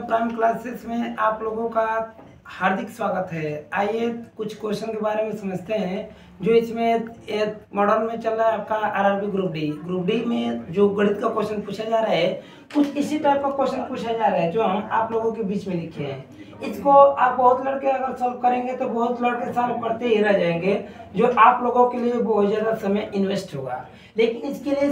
Prime classes में आप लोगों का हार्दिक स्वागत है। आइए कुछ क्वेश्चन के बारे में समझते हैं जो इसमें मॉडल में चल रहा है आपका आरआरबी ग्रुप डी में जो गणित का क्वेश्चन पूछा जा रहा है, कुछ इसी टाइप का क्वेश्चन पूछा जा रहा है जो हम आप लोगों के बीच में लिखे हैं। इसको आप बहुत लड़के अगर सॉल्व करेंगे तो बहुत लड़के सॉल्व करते ही रह जाएंगे, जो आप लोगों के लिए बहुत ज़्यादा समय इन्वेस्ट होगा। लेकिन इसके लिए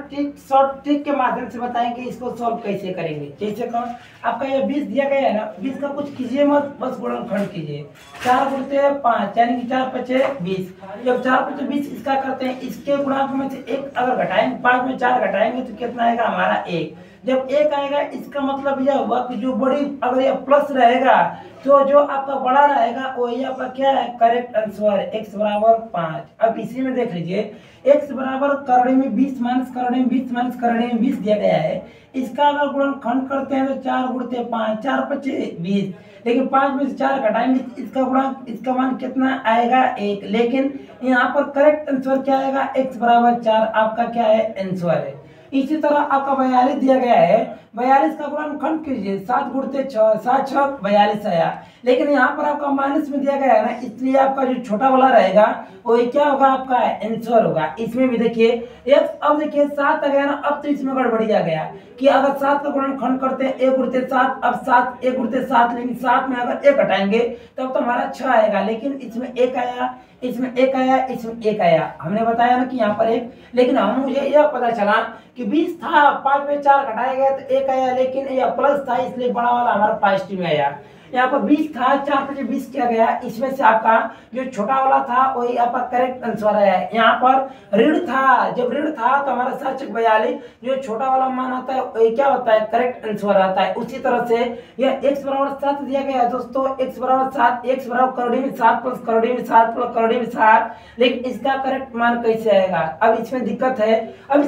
शॉर्ट ट्रिक के माध्यम से बताएंगे इसको सॉल्व कैसे करेंगे। जैसे कौन आपका ये 20 दिया गया है ना, 20 का कुछ कीजिए मत, बस गुणनखंड कीजिए। 4 गुणते 5 यानी कि 4 पचे 20। जब 4 पचे 20 इसका करते हैं, इसके गुणांक में से 1 अगर घटाएंगे, 5 में 4 घटाएंगे तो कितना आएगा हमारा 1। जब 1 आएगा इसका मतलब यह हुआ कि जो बड़ी अगर यह प्लस रहेगा तो जो आपका बड़ा रहेगा वही आपका क्या है, करेक्ट आंसर x बराबर 5। अब इसी में देख लीजिए x बराबर करड़े में 20 माइनस करड़े में 20 माइनस करड़े में 20 दिया गया है। इसका अगर गुणनखंड करते हैं तो 4 गुणते 5 4 पचे 20, लेकिन 5 में से 4 घटाएंगे इसका गुणांक इसका मान कितना आएगा 1। लेकिन यहाँ पर करेक्ट आंसर क्या आएगा, x बराबर 4 आपका क्या है आंसर है। इसी तरह आपका 42 दिया गया है, 42 का गुणनखंड कीजिए, 7 गुणते 6 7 6 42 आया। लेकिन यहाँ पर आपका माइनस में दिया गया है ना, इसलिए आपका जो छोटा वाला रहेगा वही क्या होगा, आपका आंसर होगा। इसमें भी देखिए अब देखिए 7 आ गया ना, अब तो इसमें गड़बड़ी आ गया कि अगर 7 का गुणनखंड करते हैं 1 गुणते 7, अब 7 1 गुणते 7, लेकिन 7 में अगर 1 हटाएंगे तब तो हमारा 6 आएगा। लेकिन इसमें 1 आया, इसमें 1 आया, इसमें 1 आया। हमने बताया ना कि यहाँ पर 1, लेकिन हम मुझे यह पता चला कि 20 था, 5 में 4 घटाया गया तो 1 आया, लेकिन यह प्लस था इसलिए बड़ा वाला हमारा पॉजिटिव में आया। यहाँ पर 20 था, 4 पचे 20 किया गया, इसमें से आपका जो छोटा वाला था वही आपका करेक्ट आंसर आया। यहाँ पर ऋण था, जब ऋण था तो हमारा 7 × 42 जो छोटा वाला मान आता है वही क्या होता है, करेक्ट आंसर आता है। उसी तरह से यह x बराबर 7 दिया गया है दोस्तों, x बराबर 7, x बराबर करड़ी में 7 प्लस करड़ी में 7 प्लस करड़ी में 7, लेकिन इसका करेक्ट मान कैसे आएगा। अब इसमें दिक्कत है,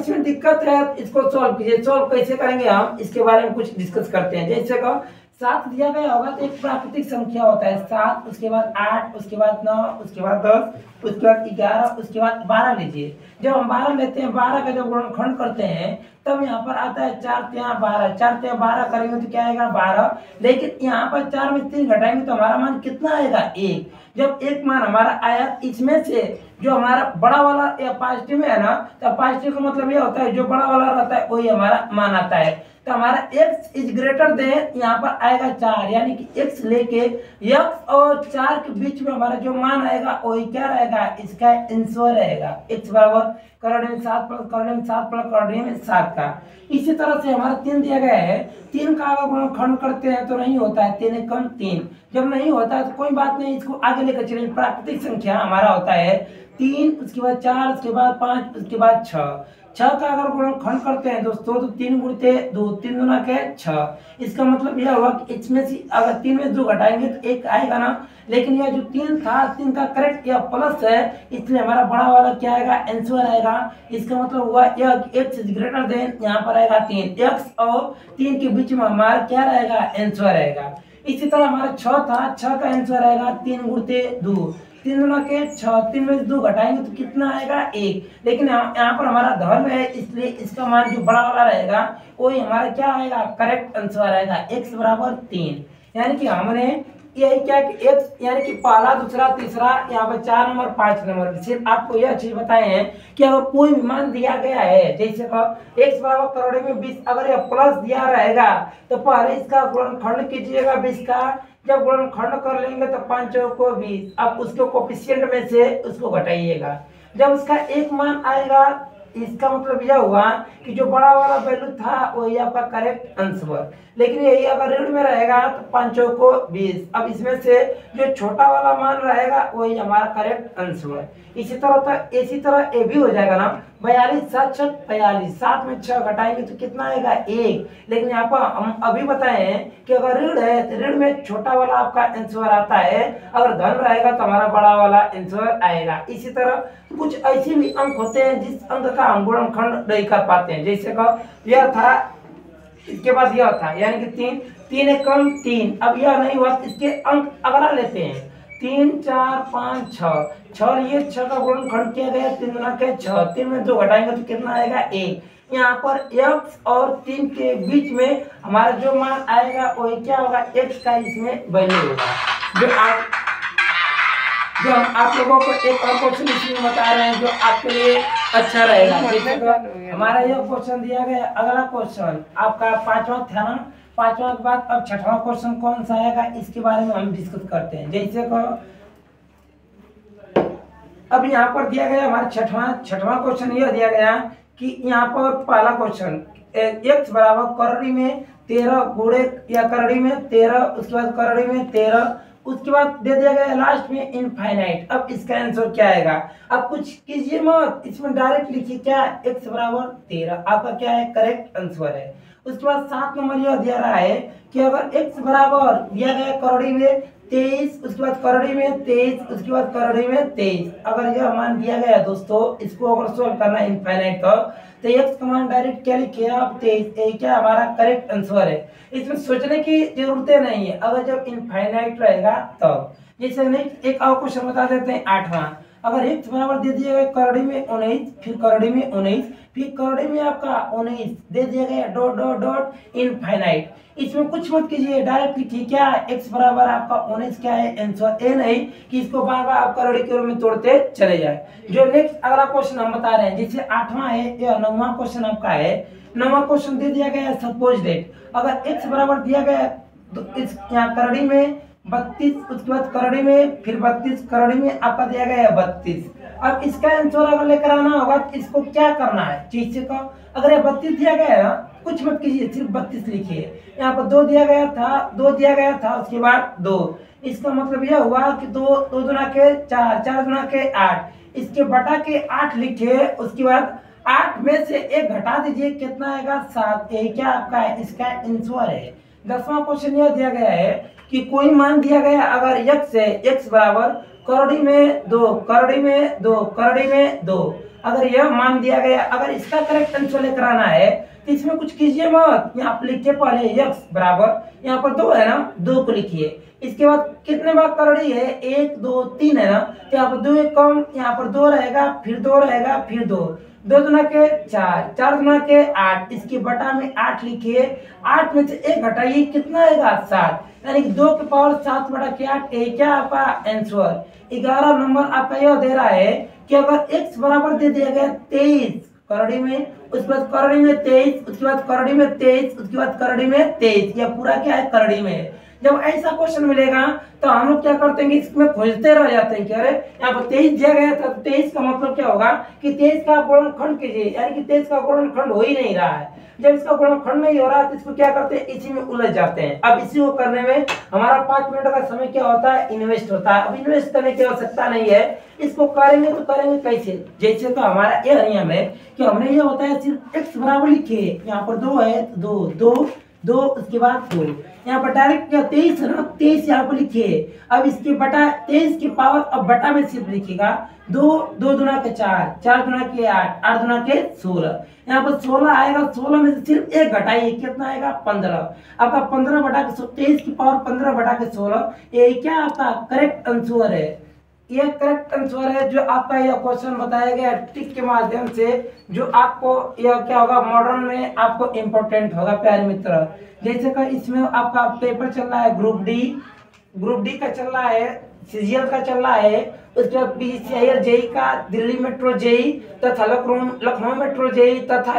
इसको सॉल्व कीजिए। सॉल्व कैसे करेंगे हम इसके बारे में कुछ डिस्कस करते हैं। जैसे को 7 दिया गया होगा तो एक प्राकृतिक संख्या होता है 7, उसके बाद 8, उसके बाद 9, उसके बाद 10, उसके बाद 11, उसके बाद 12 लीजिए। जब हम 12 लेते हैं, 12 का जब गुणनखंड करते हैं तब यहाँ पर आता है 4 3 12, 4 3 12 करेंगे तो क्या आएगा 12। लेकिन यहाँ पर 4 में 3 घटाएंगे तो हमारा मान कितना आएगा 1। जब 1 मान हमारा आया, इसमें से जो हमारा बड़ा वाला या पॉजिटिव में है ना, तो पॉजिटिव का मतलब ये होता है जो बड़ा वाला रहता है वही हमारा मान आता है। तो हमारा x इज ग्रेटर देन यहाँ पर आएगा 4, यानी कि x लेके x और 4 के बीच में हमारा जो मान आएगा वही क्या रहेगा, इसका आंसर रहेगा x बराबर करड़े में 7 प्लस करड़े में 7 प्लस करड़े में 7 का। इसी तरह से हमारा 3 दिया गया है, 3 का अगर गुणनखंड करते हैं तो नहीं होता है, 3 कम 3। जब नहीं होता है तो कोई बात नहीं, इसको आगे लेकर चलिए। प्राकृतिक संख्या हमारा होता है 3, उसके बाद 4, उसके बाद 5, उसके बाद 6। 6 का अगर गुणनखंड करते हैं दोस्तों तो 3 गुणते 2, 3 दूना के 6। इसका मतलब यह हुआ कि इसमें से अगर 3 में 2 घटाएंगे तो 1 आएगा ना। लेकिन यह जो 3 था, 3 का करेक्ट यह प्लस है, इसलिए हमारा बड़ा वाला क्या आएगा, आंसर आएगा। इसका मतलब हुआ यह x इज ग्रेटर देन यहाँ पर आएगा 3, x और 3 के बीच में हमारा क्या रहेगा, आंसर रहेगा। इसी तरह हमारा 6 था, 6 का आंसर आएगा 3 गुणते 2, 3 दूना के 6, 3 में से 2 घटाएंगे तो कितना आएगा 1। लेकिन यहाँ पर हमारा धन है, इसलिए इसका मान जो बड़ा वाला रहेगा वही हमारा क्या आएगा, करेक्ट आंसर आएगा x बराबर 3। यानी कि हमने यही क्या कि x यानी कि पहला, दूसरा, तीसरा, यहाँ पर 4 नंबर 5 नंबर सिर्फ आपको यह चीज बताए हैं कि अगर कोई भी मान दिया गया है, जैसे x बराबर करड़े में 20, अगर यह प्लस दिया रहेगा तो पहले इसका गुणनखंड कीजिएगा 20 का। जब गुणनखंड कर लेंगे तो 5 को 20, अब उसके कोफिशिएंट में से उसको घटाइएगा। जब उसका एक मान आएगा, इसका मतलब यह हुआ कि जो बड़ा वाला वैल्यू था वही आपका करेक्ट आंसर। लेकिन यही अगर ऋण में रहेगा तो 5 को 20, अब इसमें से जो छोटा वाला मान रहेगा वही हमारा करेक्ट आंसर। इसी तरह ये भी हो जाएगा ना, 42 7 6 42, 7 में 6 घटाएंगे तो कितना आएगा 1। लेकिन यहाँ पर हम अभी बताए हैं कि अगर ऋण है तो ऋण में छोटा वाला आपका आंसर आता है, अगर धन रहेगा तो हमारा बड़ा वाला आंसर आएगा। इसी तरह कुछ ऐसे भी अंक होते हैं जिस अंक का हम गुणनखंड नहीं कर पाते हैं। जैसे यह था, इसके बाद यह था, यानी कि 3 एकम 3। अब यह नहीं हुआ, इसके अंक अगला लेते हैं 3 4 5 6 लिए, 6 का गुणनखंड किया गया 3 दूना के 6, 3 में 2 घटाएंगे तो कितना आएगा 1। यहाँ पर x और 3 के बीच में हमारा जो मान आएगा वही क्या होगा, x का इसमें वैल्यू होगा। जो हम आप लोगों को एक और क्वेश्चन इसमें बता रहे हैं जो आपके लिए अच्छा रहेगा। हमारा यह क्वेश्चन दिया गया। अगला क्वेश्चन आपका 5वां था ना, 5वां के बाद अब 6वां क्वेश्चन कौन सा आएगा इसके बारे में हम डिस्कस करते हैं। जैसे को अब यहाँ पर दिया गया हमारा छठवां क्वेश्चन यह दिया गया कि यहाँ पर पहला क्वेश्चन x बराबर करड़ी में 13 गुणे या करड़ी में 13, उसके बाद करड़ी में 13, उसके बाद दे दिया गया लास्ट में इनफाइनाइट। अब इसका आंसर क्या आएगा? अब कुछ कीजिए मत, इसमें डायरेक्ट लिखिए क्या, x बराबर 13 आपका क्या है, करेक्ट आंसर है। उसके बाद 7 नंबर यह दिया रहा है कि अगर x बराबर दिया गया करड़ी में 23, उसके बाद करड़ी में 23, उसके बाद करड़ी में 23, अगर यह मान दिया गया दोस्तों, इसको अगर सोल्व करना है इनफाइनाइट का, तो x का मान डायरेक्ट क्या लिखिए आप, 23, क्या हमारा करेक्ट आंसर है। इसमें सोचने की जरूरतें नहीं है अगर जब इनफाइनाइट रहेगा तब। जैसे नेक्स्ट एक और क्वेश्चन बता देते हैं 8वां। अगर x बराबर दे दिया गया करड़ी में 19, फिर करड़ी में 19, फिर करड़ी में आपका 19 दे दिया गया डॉट डॉट डॉट इनफाइनाइट। इसमें कुछ मत कीजिए, डायरेक्ट लिखिए क्या, x बराबर आपका 19 क्या है आंसर, ए नहीं कि इसको बार बार आप करड़ी के रूप में तोड़ते चले जाए। जो नेक्स्ट अगला क्वेश्चन हम बता रहे हैं, जैसे 8वां है या 9वां क्वेश्चन आपका है। 9वां क्वेश्चन दे दिया गया है सपोज डेट। अगर x बराबर दिया गया तो इस यहाँ करड़ी में 32, उसके बाद करड़ी में फिर 32, करड़ी में आपका दिया गया है 32। अब इसका आंसर अगर लेकर आना होगा तो इसको क्या करना है, चीज को अगर ये 32 दिया गया है ना, कुछ मत कीजिए, सिर्फ 32 लिखिए। यहाँ पर 2 दिया गया था, उसके बाद 2, इसका मतलब यह हुआ कि 2 दुना के 4, 4 दुना के 8, इसके बटा के 8 लिखिए। उसके बाद 8 में से 1 घटा दीजिए, कितना आएगा, 7। यही क्या आपका है, इसका आंसर है। 10वां क्वेश्चन यह दिया गया है कि कोई मान दिया गया अगर x है, x बराबर करड़ी में 2, करड़ी में 2, करड़ी में 2, अगर यह मान दिया गया, अगर इसका करेक्ट आंसर लेकर आना है तो इसमें कुछ कीजिए मत, यहाँ पर लिखिए पहले x बराबर, यहाँ पर 2 है ना, 2 को लिखिए। इसके बाद कितने बार करड़ी है, 1 2 3 है ना, तो यहाँ पर 2 एक कम, यहाँ पर 2 रहेगा, फिर 2 रहेगा, फिर 2, 2 दुना के 4, 4 दुना के 8, इसके बटा में 8 लिखिए। 8 में से 1 घटाइए, कितना आएगा, 7, यानी कि 2 के पावर 7 बटा के 8, ये क्या आपका आंसर। 11 नंबर आपका यह दे रहा है कि अगर x बराबर दे दिया गया 23 करड़ी में, उसके बाद करड़ी में 23, उसके बाद करड़ी में 23, उसके बाद करड़ी में 23, यह पूरा क्या है, करड़ी में। जब ऐसा क्वेश्चन मिलेगा तो हम लोग क्या करते हैं कि इसमें खोजते रह जाते हैं कि अरे यहाँ पर 23 दिया गया था, 23 का मतलब क्या होगा कि 23 का गुणनखंड कीजिए, यानी कि 23 का गुणनखंड हो ही नहीं रहा है। जब इसका गुणनखंड नहीं हो रहा है तो इसको क्या करते हैं, इसी में उलझ जाते हैं। अब इसी को करने में हमारा 5 मिनट का समय क्या होता है, इन्वेस्ट होता है। अब इन्वेस्ट करने की आवश्यकता नहीं है, इसको करेंगे तो करेंगे कैसे। जैसे तो हमारा यह नियम है कि हमने ये होता है सिर्फ x बराबर लिखिए, यहाँ पर 2 है, 2 2 2, उसके बाद 2, यहाँ पर डायरेक्ट क्या 23 है ना, 23 यहाँ पर लिखिए। अब इसके बटा 23 की पावर अब बटा में सिर्फ लिखिएगा, 2 2 दुना के 4, 4 दुना के 8, 8 दुना के 16, यहाँ पर 16 आएगा। 16 में से सिर्फ 1 घटाइए, कितना आएगा, 15। आपका 15 बटा के 23 की पावर 15 बटा के 16, ये क्या आपका करेक्ट आंसर है। यह करेक्ट आंसर है जो आपका यह क्वेश्चन बताया गया ट्रिक के माध्यम से, जो आपको यह क्या होगा, मॉडर्न में आपको इम्पोर्टेंट होगा प्यारे मित्र। जैसे कि इसमें आपका पेपर चल रहा है ग्रुप डी का चल रहा है, सीजीएल का चल रहा है, उसके बाद पीजीसीआईएल जेई का, दिल्ली मेट्रो जेई तथा लखनऊ मेट्रो जेई तथा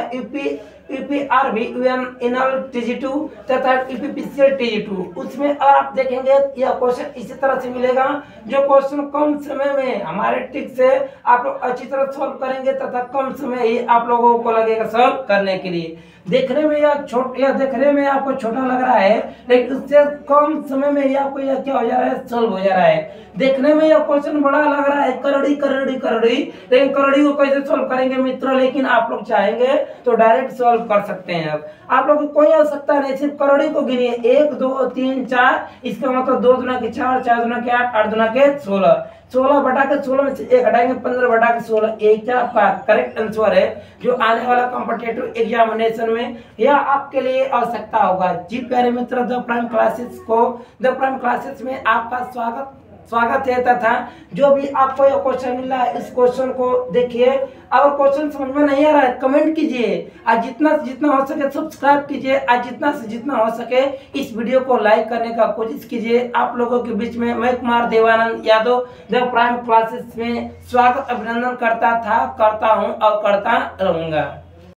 यूपीआरबी इनल टीजी2 तथा यूपीपीसीएल टीजी2। उसमें आप देखेंगे यह क्वेश्चन इसी तरह से मिलेगा, जो क्वेश्चन कम समय में हमारे ट्रिक से आप लोग अच्छी तरह सॉल्व करेंगे तथा कम समय ही आप लोगों को लगेगा सॉल्व करने के लिए। देखने में देखने में आपको छोटा लग रहा है, लेकिन उससे कम समय में ही आपको यह क्या हो जा रहा है, सॉल्व हो जा रहा है। देखने में यह क्वेश्चन बड़ा लग रहा है, करड़ी करड़ी करड़ी, लेकिन करड़ी को कैसे सॉल्व करेंगे मित्रों, लेकिन आप लोग चाहेंगे तो डायरेक्ट सॉल्व कर सकते हैं। अब आप लोग को कोई आवश्यकता नहीं, सिर्फ करड़ी को गिनिए, 1 2 3 4, इसका मतलब 2 दुना के 4, 4 दुना के 8, 8 दुना के 16, 16 बटा के 16 में से 1 हटाएंगे, 15 बटा के 16, एक क्या आपका करेक्ट आंसर है, जो आने वाला कॉम्पिटिटिव एग्जामिनेशन में यह आपके लिए आवश्यकता होगा। जी प्यारे मित्र, द प्राइम क्लासेस में आपका स्वागत स्वागत है तथा जो भी आपको यह क्वेश्चन मिला है इस क्वेश्चन को देखिए। अगर क्वेश्चन समझ में नहीं आ रहा है कमेंट कीजिए, और जितना से जितना हो सके सब्सक्राइब कीजिए, और जितना से जितना हो सके इस वीडियो को लाइक करने का कोशिश कीजिए। आप लोगों के बीच में मैं Kumar Devanand Yadav the prime classes में स्वागत अभिनंदन करता था, करता हूँ और करता रहूँगा।